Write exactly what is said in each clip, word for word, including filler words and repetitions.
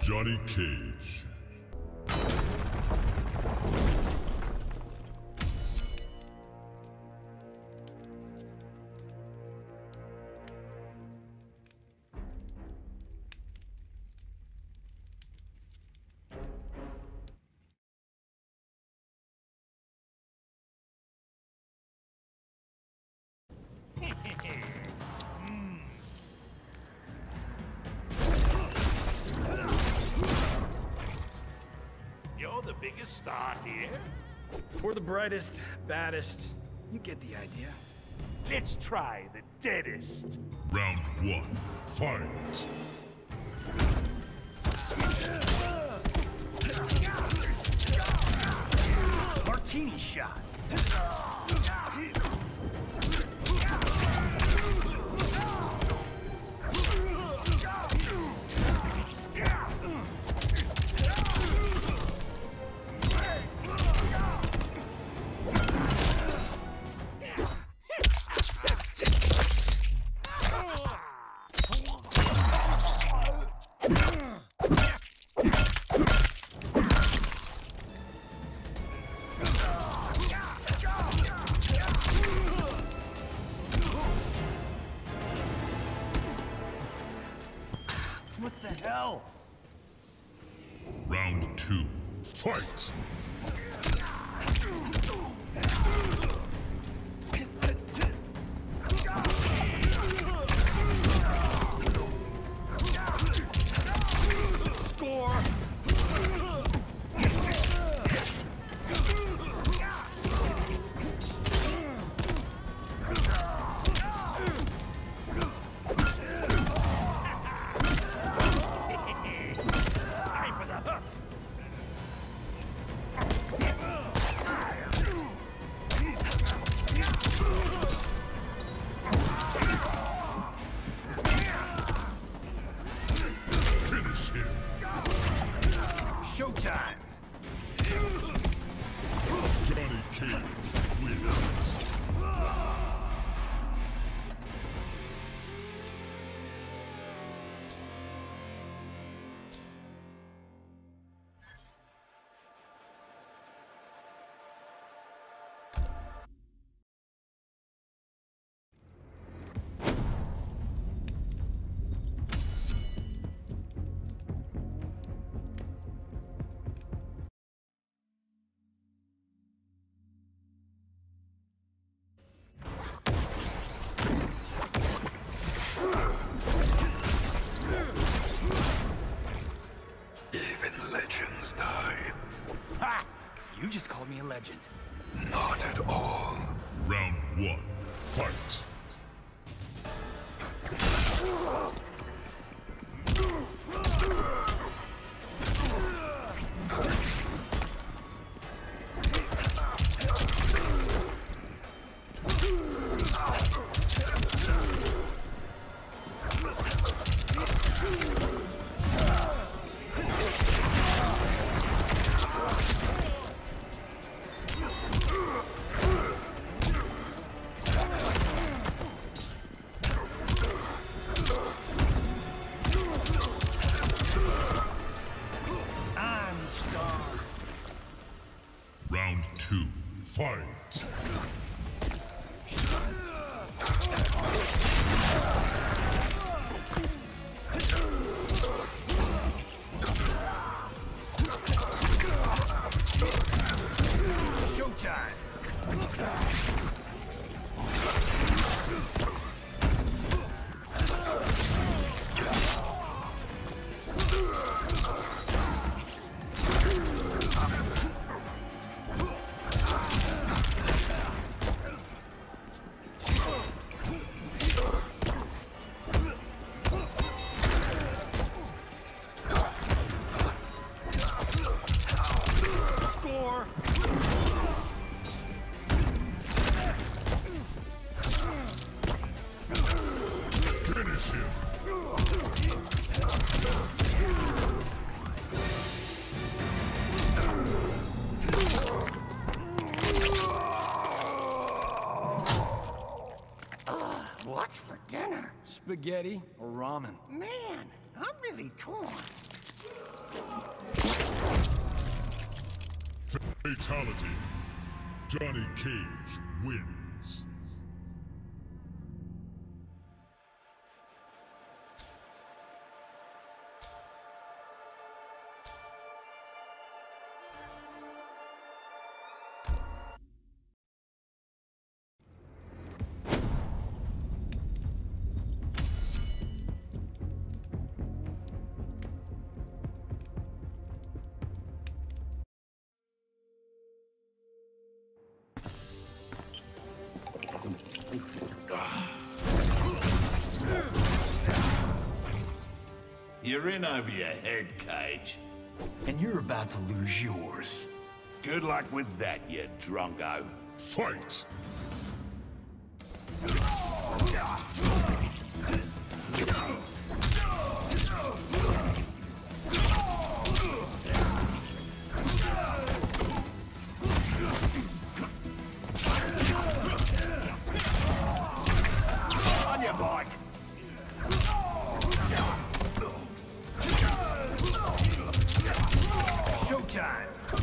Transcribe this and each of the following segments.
Johnny Cage. You're the biggest star here? Or the brightest, baddest. You get the idea. Let's try the deadest. Round one, fight! Martini shot. What the hell? Round two, fight! Score! Showtime! Johnny Cage wins. Even legends die. Ha! You just called me a legend. Not at all. Round one, fight! Round two, fight! Showtime! Score! Finish him! What's for dinner? Spaghetti or ramen? Man, I'm really torn. Fatality. Johnny Cage wins. You're in over your head, Cage. And you're about to lose yours. Good luck with that, you drungo. Fight! On your bike! Showtime!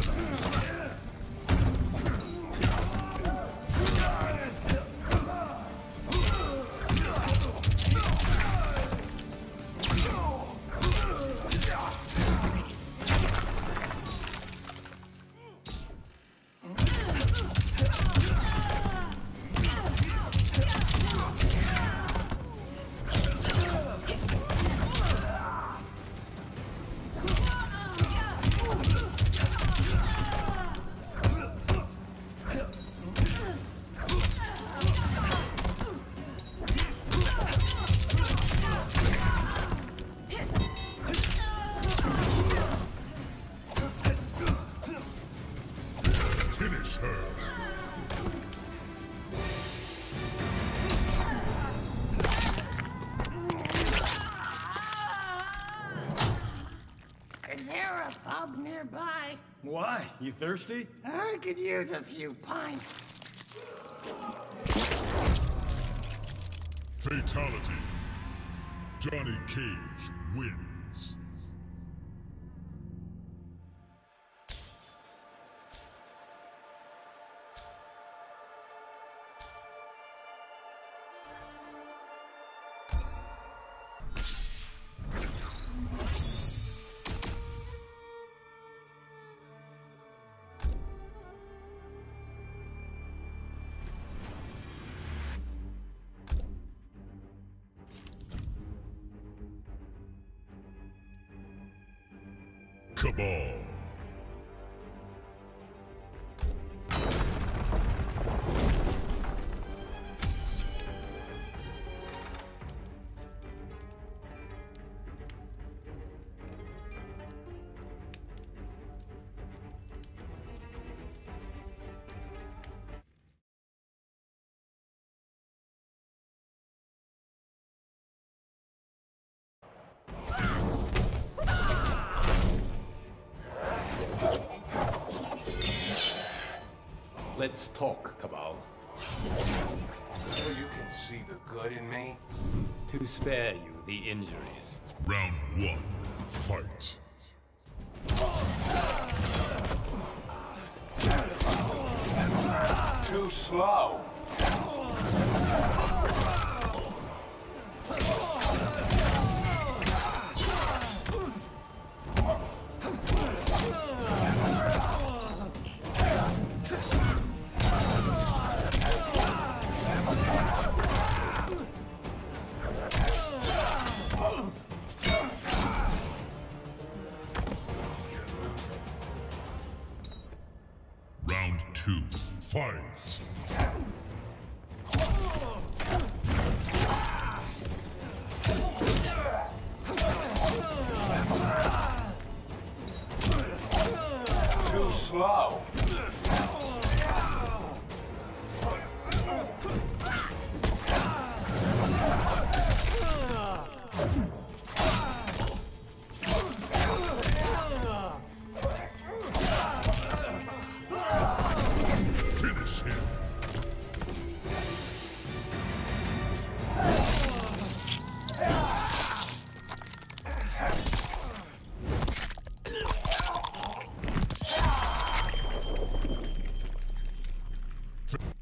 Finish her. Is there a pub nearby? Why? You thirsty? I could use a few pints. Fatality. Johnny Cage wins. Cabal. Let's talk, Cabal. So you can see the good in me? To spare you the injuries. Round one, fight. Too slow. Round two, fight. Too slow. Finish him.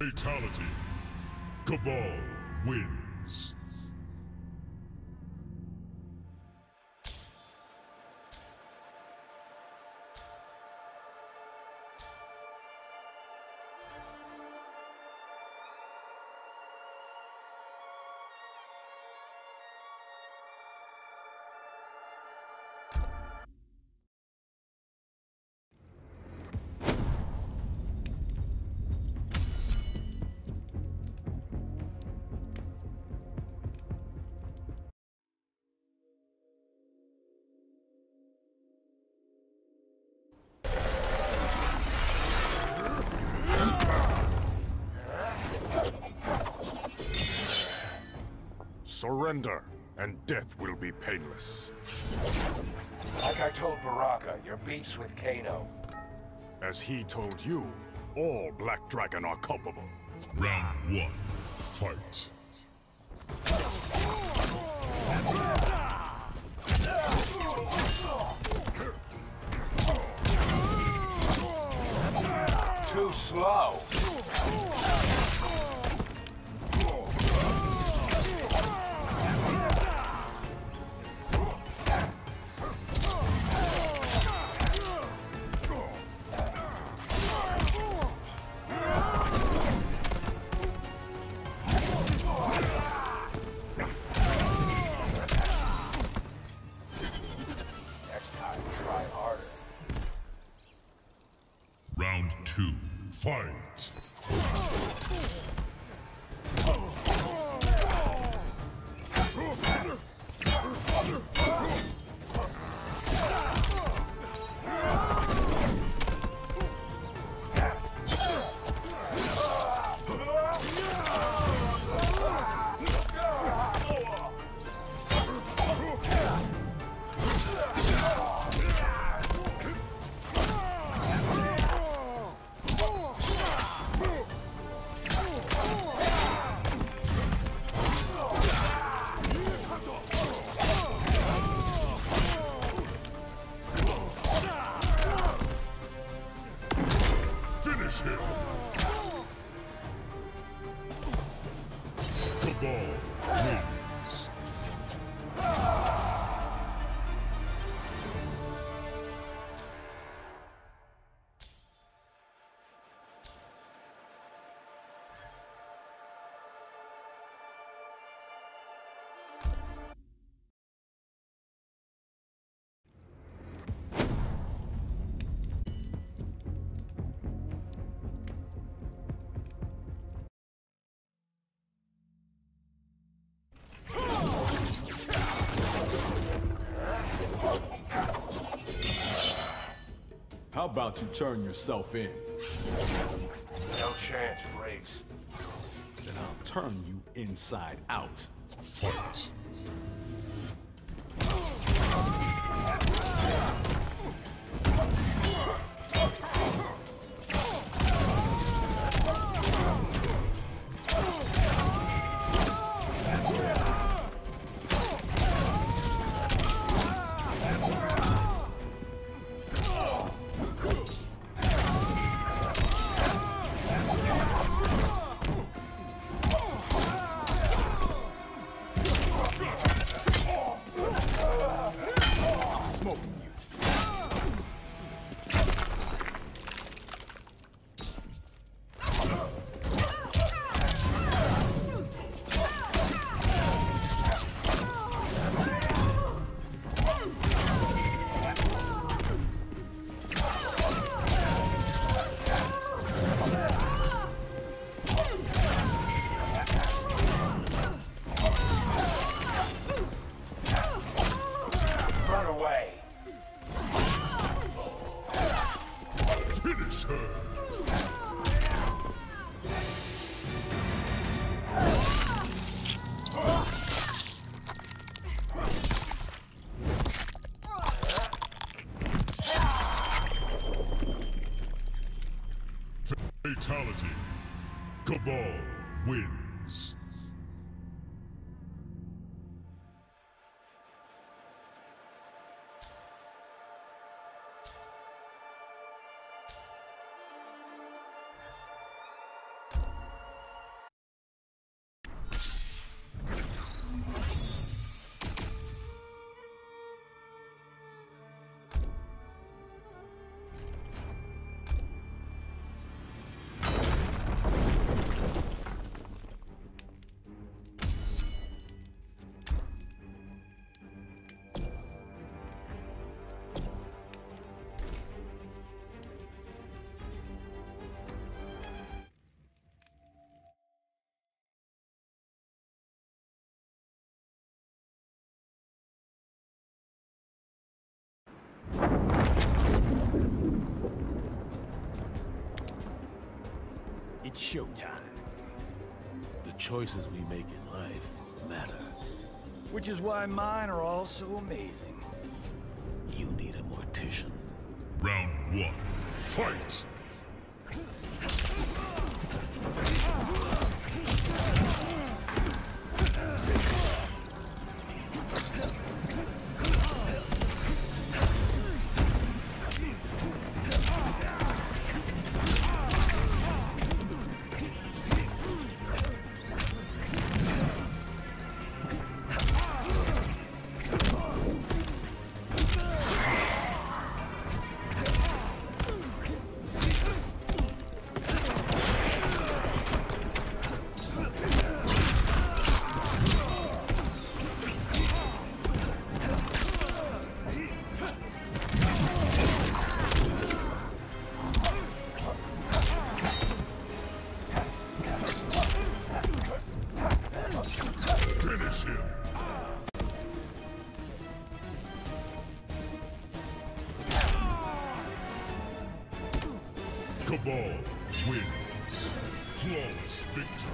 Fatality. Cabal wins. Surrender, and death will be painless. Like I told Baraka, your beef's with Kano. As he told you, all Black Dragon are culpable. Round one, fight. Too slow. Round two, fight! Finish him! Cabal wins. How about you turn yourself in? No chance, Briggs. Then I'll turn you inside out. Fight! Finish her! Fatality. Cabal wins. It's showtime. The choices we make in life matter. Which is why mine are all so amazing. You need a mortician. Round one, fight! Cabal wins. Flawless victory.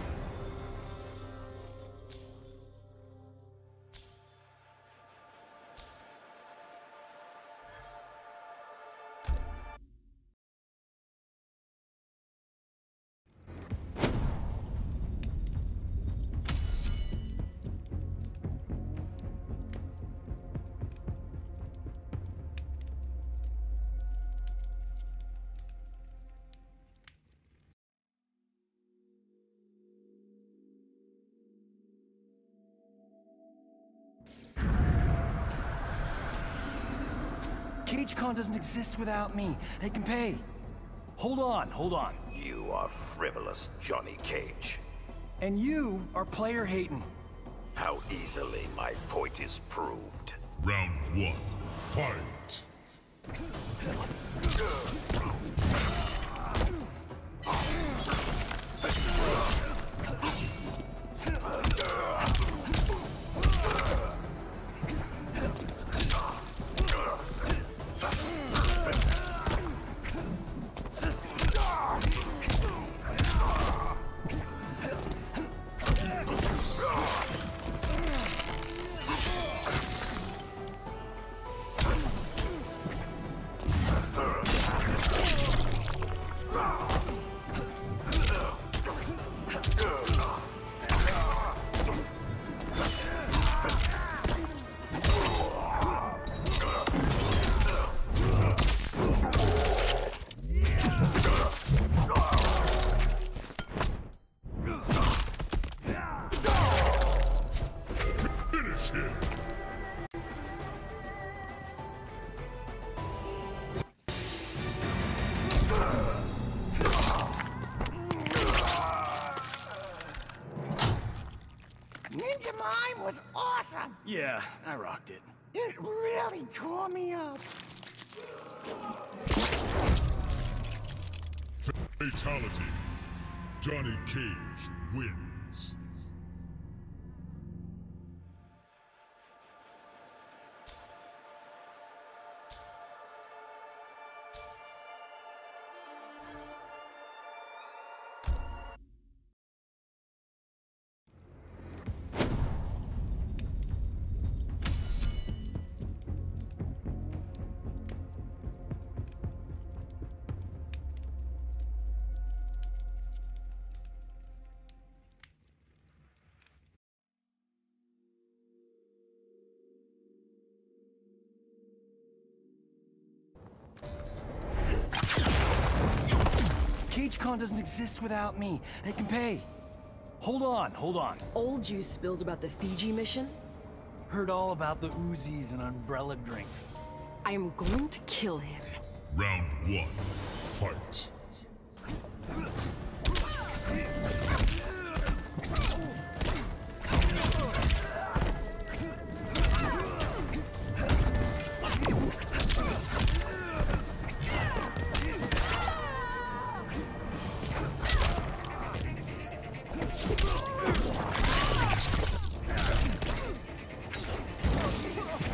CageCon doesn't exist without me. They can pay. Hold on, hold on. You are frivolous, Johnny Cage. And you are player hating. How easily my point is proved. Round one, fight! Ninja Mime was awesome! Yeah, I rocked it. It really tore me up. Fatality. Johnny Cage wins. CageCon doesn't exist without me. They can pay. Hold on, hold on. Old juice spilled about the Fiji mission? Heard all about the Uzis and umbrella drinks. I am going to kill him. Round one, fight.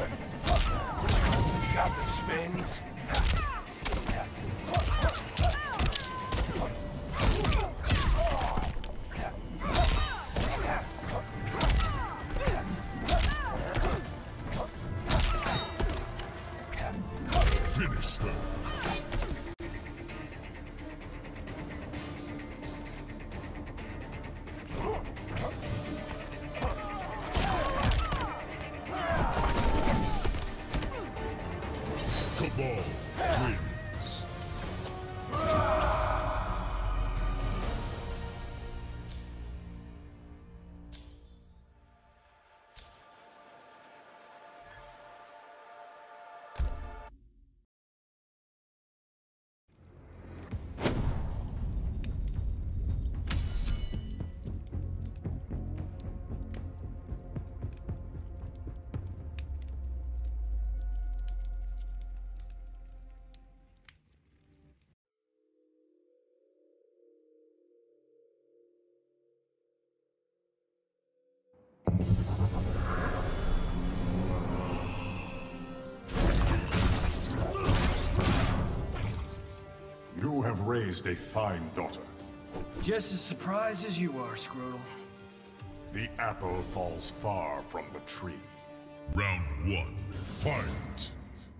Got the spins. You have raised a fine daughter. Just as surprised as you are, Scrotal. The apple falls far from the tree. Round one, fight!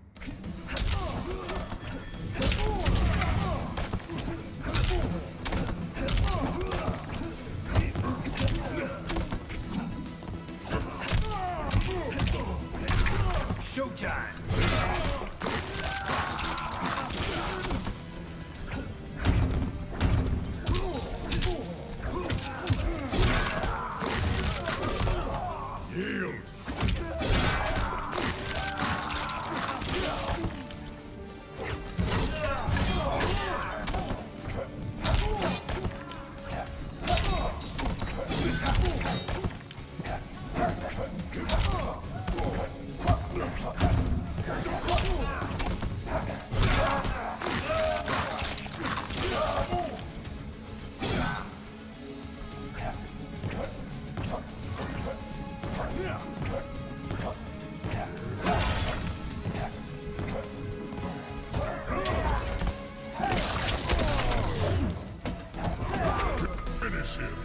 Showtime! Yield! Finish him!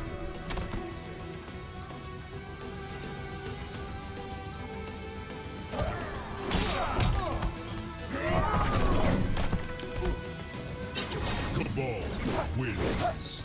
Cabal wins.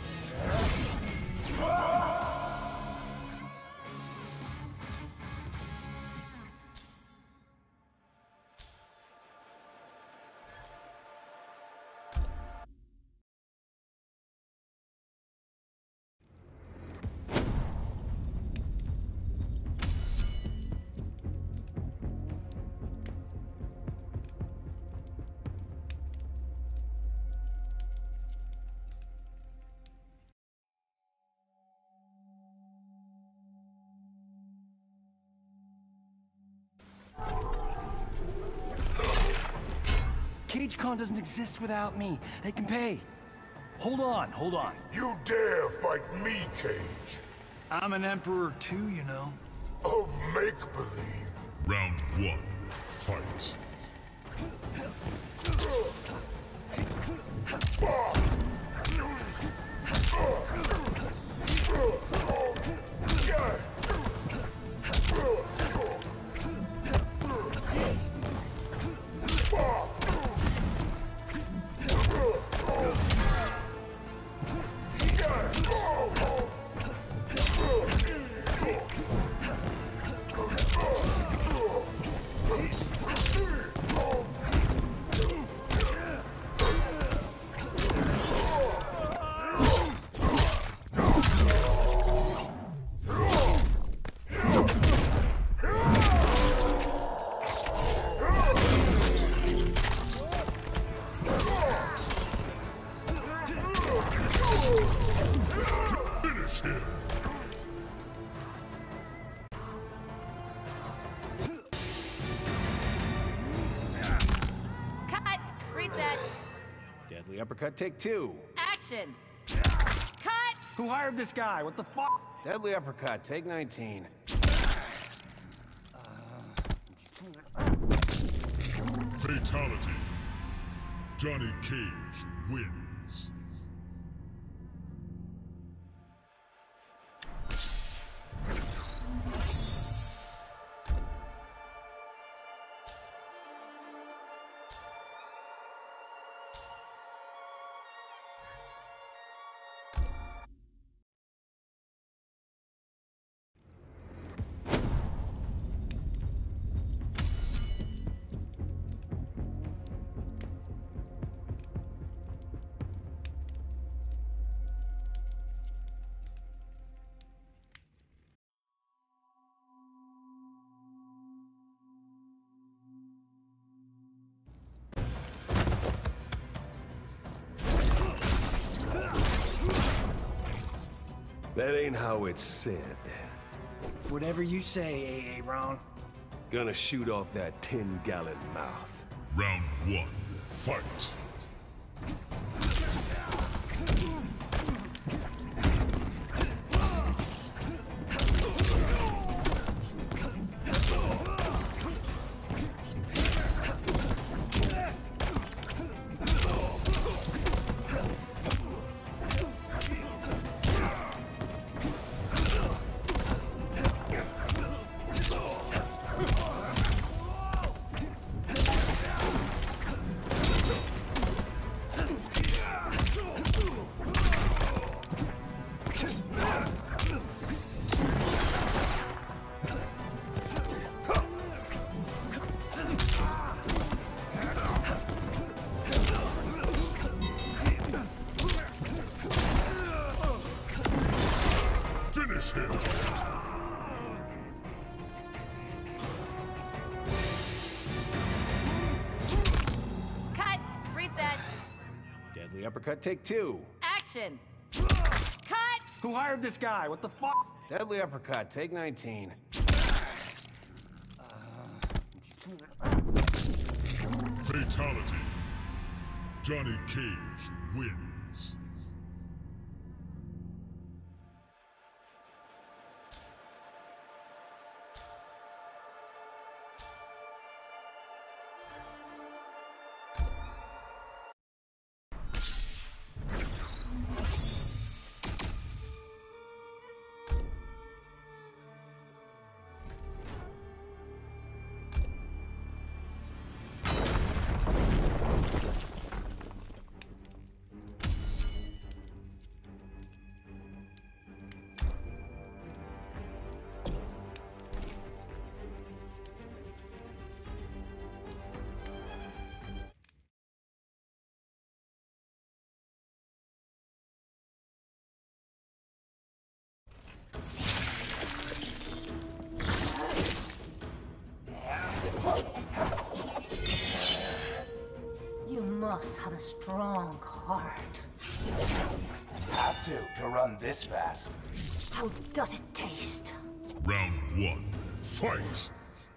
CageCon doesn't exist without me. They can pay. Hold on, hold on. You dare fight me, Cage? I'm an emperor too, you know. Of make-believe. Round one, fight! Finish him! Cut! Reset! Deadly uppercut, take two. Action! Cut! Who hired this guy? What the fuck? Deadly uppercut, take nineteen. Fatality. Johnny Cage wins. That ain't how it's said. Whatever you say, A A Ron. Gonna shoot off that ten-gallon mouth. Round one, fight! Finish him! Cut! Reset! Deadly uppercut, take two. Action! Cut! Who hired this guy? What the fuck? Deadly uppercut, take nineteen. Fatality. Johnny Cage wins. You must have a strong heart. Have to, to run this fast. How does it taste? Round one, fight!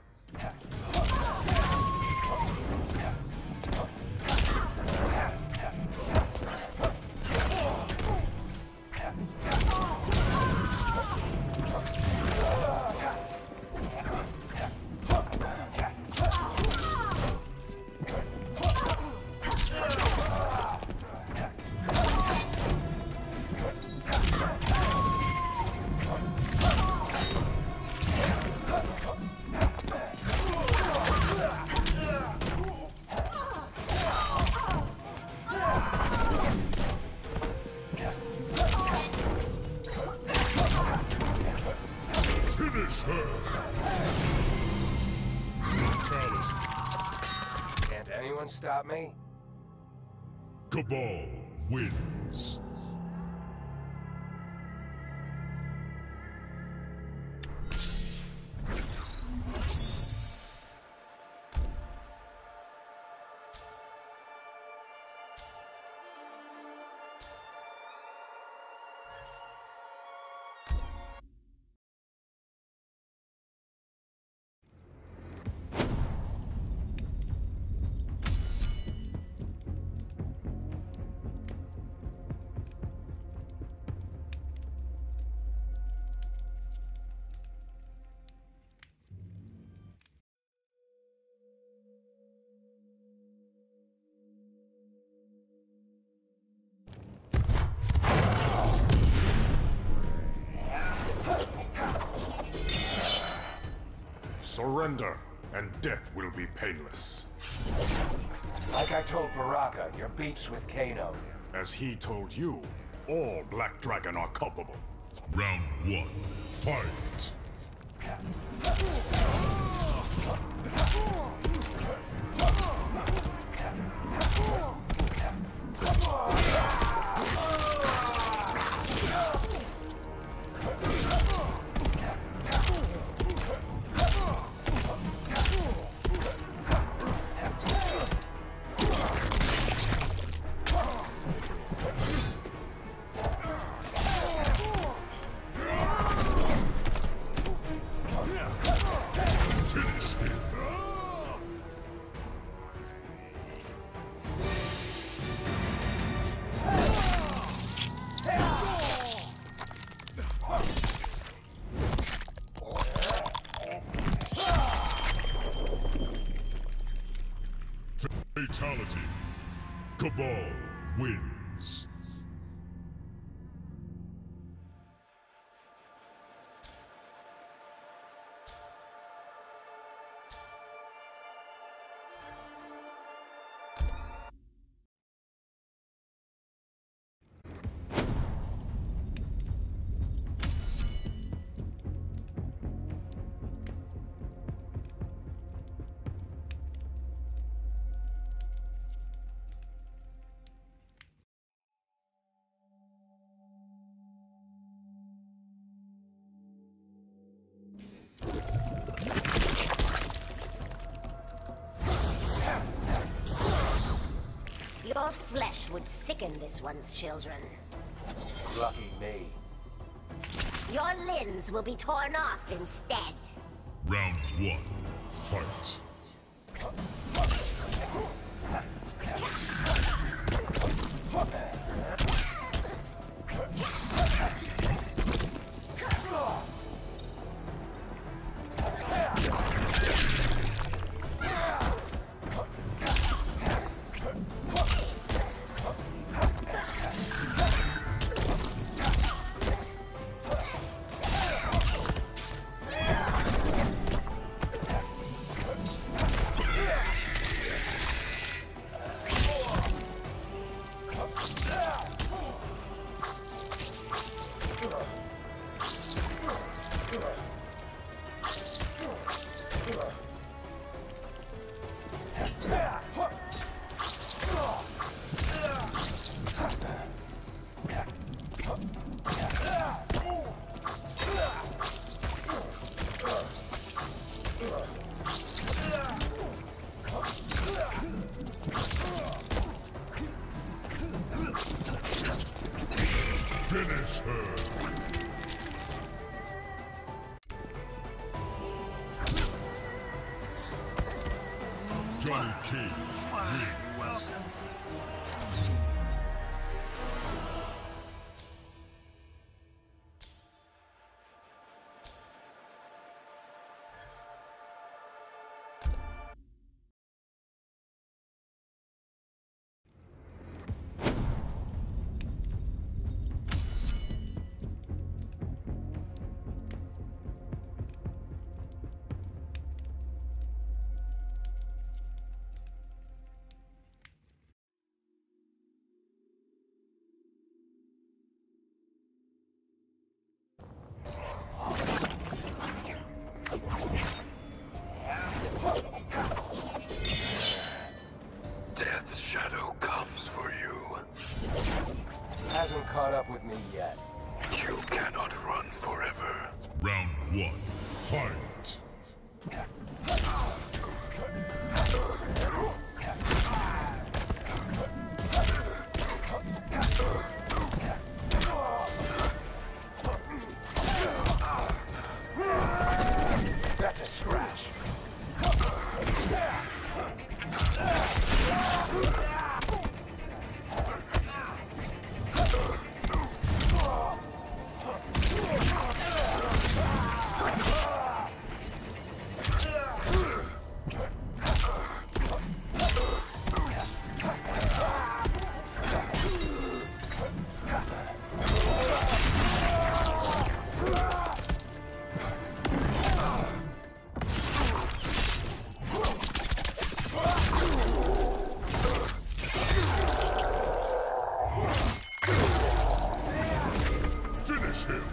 Finish her! Brutality. Can't anyone stop me? Cabal wins. Surrender, and death will be painless. Like I told Baraka, your beefs with Kano. As he told you, all Black Dragon are culpable. Round one, fight! Finish him! Fatality. Cabal wins. would sicken this one's children. Lucky me. Your limbs will be torn off instead. Round one, fight. Finish her! Johnny Cage wins. Death's shadow comes for you. Hasn't caught up with me yet. You cannot run forever. Round one, fight. That's a scratch. Finish him!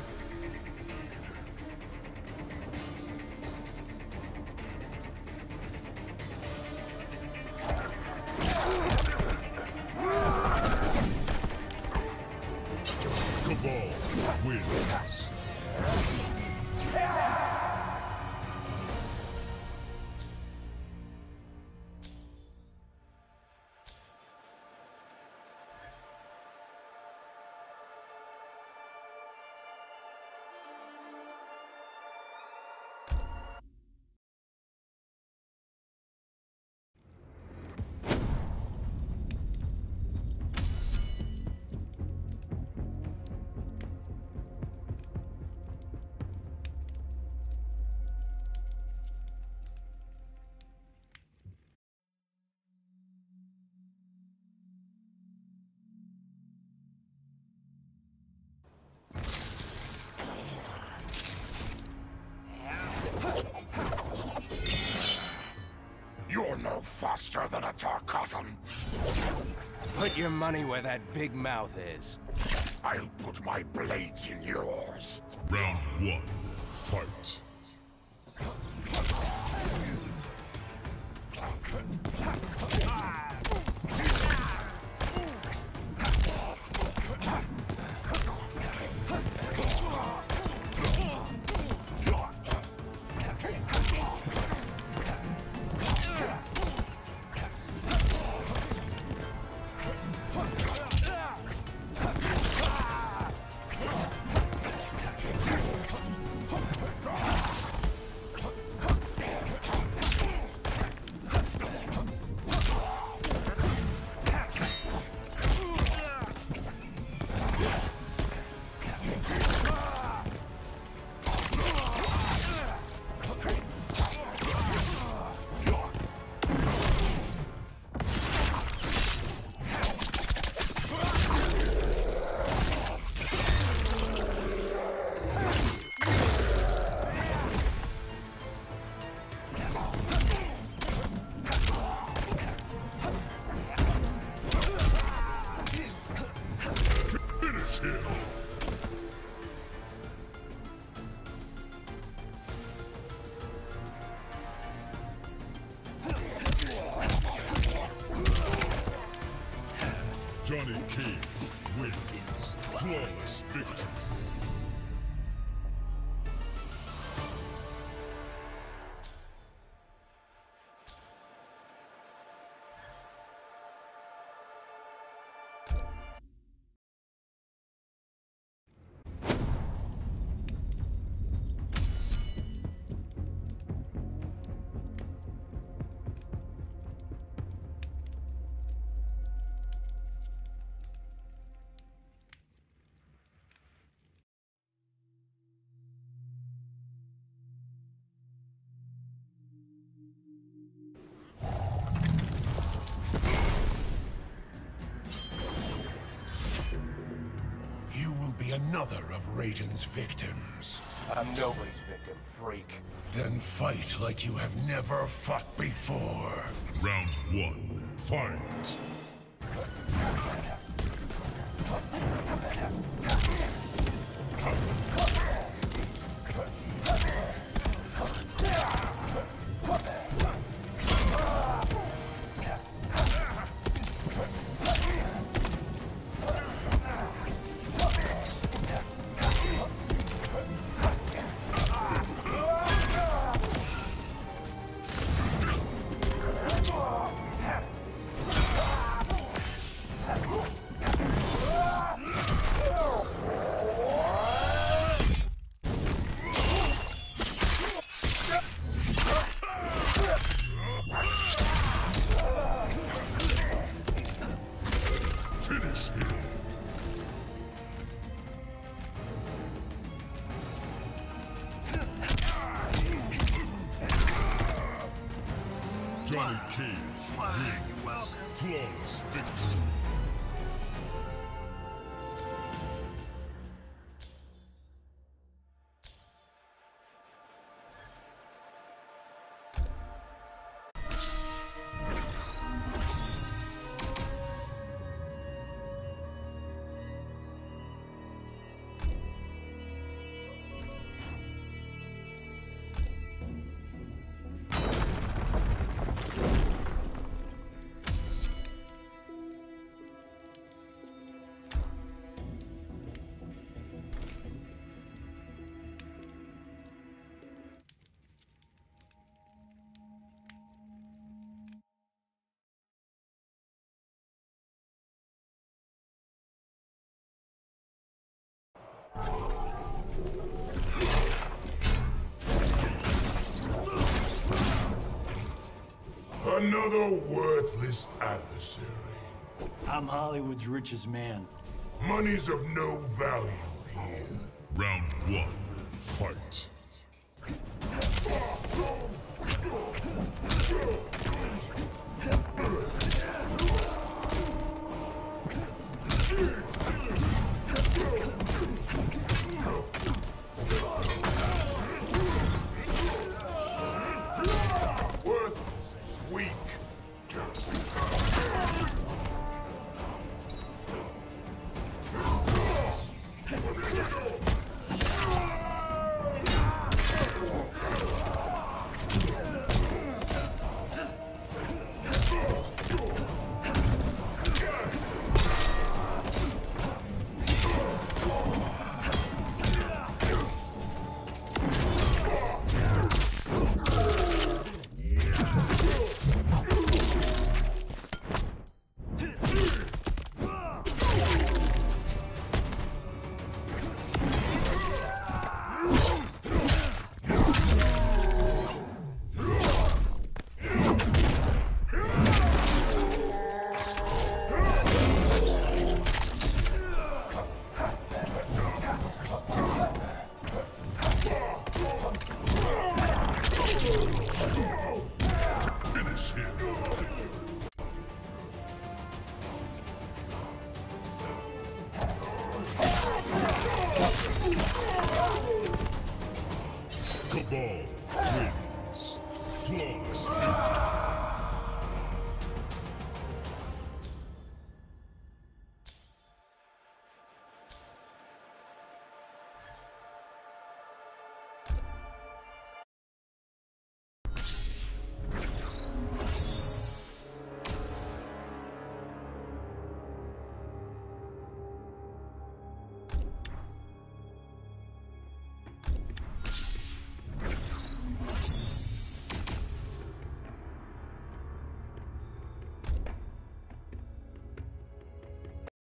Cabal wins. You're no faster than a Tarkatan. Put your money where that big mouth is. I'll put my blades in yours. Round one, fight. Finish him. Johnny Cage wins. Flawless victory. Another of Raiden's victims. I'm nobody's victim, freak. Then fight like you have never fought before. Round one, fight. Finish him. Johnny Cage wins. Flawless victory. Another worthless adversary. I'm Hollywood's richest man. Money's of no value here. Round one, fight. Worthless and weak. Cabal